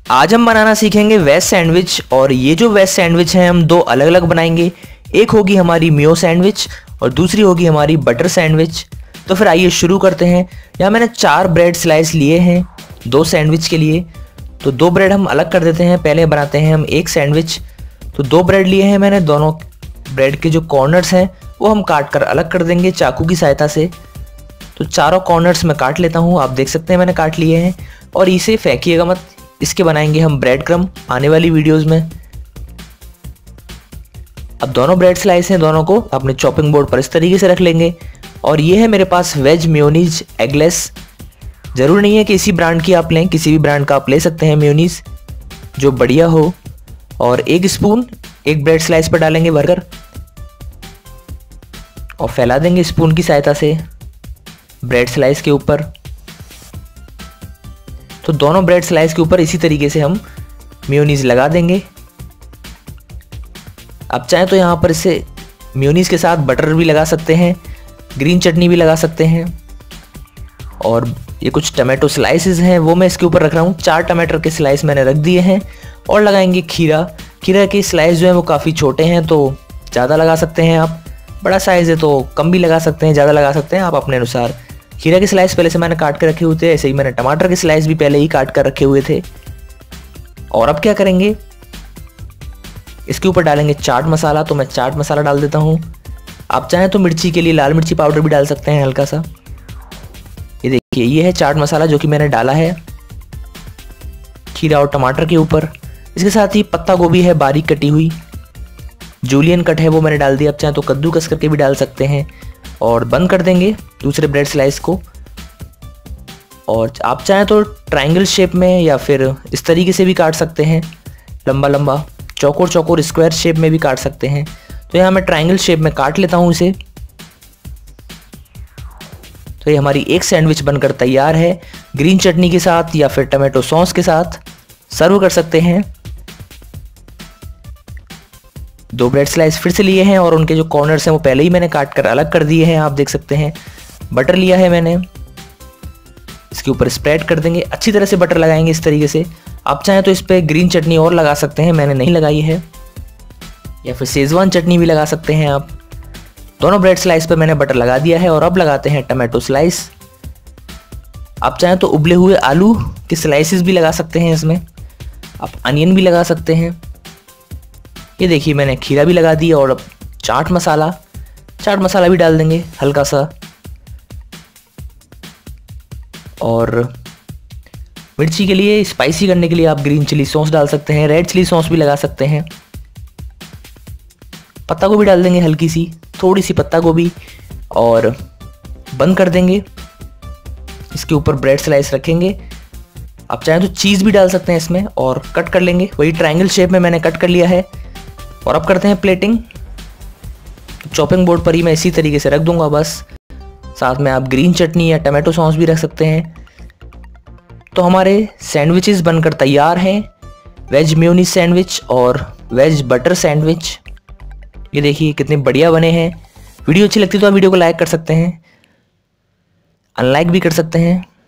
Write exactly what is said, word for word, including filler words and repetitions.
आज हम बनाना सीखेंगे वेज सैंडविच। और ये जो वेज सैंडविच है हम दो अलग अलग बनाएंगे। एक होगी हमारी मेयो सैंडविच और दूसरी होगी हमारी बटर सैंडविच। तो फिर आइए शुरू करते हैं। यहाँ मैंने चार ब्रेड स्लाइस लिए हैं दो सैंडविच के लिए। तो दो ब्रेड हम अलग कर देते हैं, पहले बनाते हैं हम एक सैंडविच। तो दो ब्रेड लिए हैं मैंने, दोनों ब्रेड के जो कॉर्नर्स हैं वो हम काट कर अलग कर देंगे चाकू की सहायता से। तो चारों कॉर्नर्स मैं काट लेता हूँ, आप देख सकते हैं मैंने काट लिए हैं। और इसे फेंकिएगा मत, इसके बनाएंगे हम ब्रेड क्रम्ब आने वाली वीडियोस में। अब दोनों ब्रेड स्लाइस हैं, दोनों को अपने चॉपिंग बोर्ड पर इस तरीके से रख लेंगे। और ये है मेरे पास वेज मेयोनीज एगलेस। ज़रूर नहीं है कि इसी ब्रांड की आप लें, किसी भी ब्रांड का आप ले सकते हैं मेयोनीज जो बढ़िया हो। और एक स्पून एक ब्रेड स्लाइस पर डालेंगे भरकर और फैला देंगे स्पून की सहायता से ब्रेड स्लाइस के ऊपर। तो दोनों ब्रेड स्लाइस के ऊपर इसी तरीके से हम मेयोनीज लगा देंगे। आप चाहें तो यहाँ पर इसे मेयोनीज के साथ बटर भी लगा सकते हैं, ग्रीन चटनी भी लगा सकते हैं। और ये कुछ टमाटो स्लाइसेस हैं वो मैं इसके ऊपर रख रहा हूँ। चार टमाटर के स्लाइस मैंने रख दिए हैं। और लगाएंगे खीरा। खीरा के स्लाइस जो है वो काफ़ी छोटे हैं तो ज़्यादा लगा सकते हैं आप, बड़ा साइज़ है तो कम भी लगा सकते हैं, ज़्यादा लगा सकते हैं आप अपने अनुसार। खीरा के स्लाइस पहले से मैंने काट कर रखे हुए थे, ऐसे ही मैंने टमाटर के स्लाइस भी पहले ही काट कर रखे हुए थे। और अब क्या करेंगे, इसके ऊपर डालेंगे चाट मसाला। तो मैं चाट मसाला डाल देता हूँ। आप चाहें तो मिर्ची के लिए लाल मिर्ची पाउडर भी डाल सकते हैं हल्का सा। ये देखिए ये है चाट मसाला जो कि मैंने डाला है खीरा और टमाटर के ऊपर। इसके साथ ही पत्ता गोभी है बारीक कटी हुई, जूलियन कट है वो मैंने डाल दिया। आप चाहें तो कद्दूकस करके भी डाल सकते हैं। और बंद कर देंगे दूसरे ब्रेड स्लाइस को। और आप चाहें तो ट्रायंगल शेप में या फिर इस तरीके से भी काट सकते हैं, लंबा लंबा चौकोर चौकोर स्क्वायर शेप में भी काट सकते हैं। तो यहाँ मैं ट्रायंगल शेप में काट लेता हूँ इसे। तो ये हमारी एक सैंडविच बनकर तैयार है। ग्रीन चटनी के साथ या फिर टमाटो सॉस के साथ सर्व कर सकते हैं। दो ब्रेड स्लाइस फिर से लिए हैं और उनके जो कॉर्नर्स हैं वो पहले ही मैंने काट कर अलग कर दिए हैं, आप देख सकते हैं। बटर लिया है मैंने, इसके ऊपर स्प्रेड कर देंगे, अच्छी तरह से बटर लगाएंगे इस तरीके से। आप चाहें तो इस पर ग्रीन चटनी और लगा सकते हैं, मैंने नहीं लगाई है। या फिर शेजवान चटनी भी लगा सकते हैं आप। दोनों ब्रेड स्लाइस पर मैंने बटर लगा दिया है। और अब लगाते हैं टमाटो स्लाइस। आप चाहें तो उबले हुए आलू के स्लाइसेस भी लगा सकते हैं इसमें, आप अनियन भी लगा सकते हैं। ये देखिए मैंने खीरा भी लगा दिया। और अब चाट मसाला चाट मसाला भी डाल देंगे हल्का सा। और मिर्ची के लिए स्पाइसी करने के लिए आप ग्रीन चिली सॉस डाल सकते हैं, रेड चिली सॉस भी लगा सकते हैं। पत्ता गोभी डाल देंगे हल्की सी, थोड़ी सी पत्ता गोभी। और बंद कर देंगे, इसके ऊपर ब्रेड स्लाइस रखेंगे। आप चाहें तो चीज़ भी डाल सकते हैं इसमें और कट कर लेंगे। वही ट्रायंगल शेप में मैंने कट कर लिया है। और अब करते हैं प्लेटिंग। चॉपिंग बोर्ड पर ही मैं इसी तरीके से रख दूंगा बस। साथ में आप ग्रीन चटनी या टमाटो सॉस भी रख सकते हैं। तो हमारे सैंडविचेस बनकर तैयार हैं, वेज मेयोनीज सैंडविच और वेज बटर सैंडविच। ये देखिए कितने बढ़िया बने हैं। वीडियो अच्छी लगती तो आप वीडियो को लाइक कर सकते हैं, अनलाइक भी कर सकते हैं।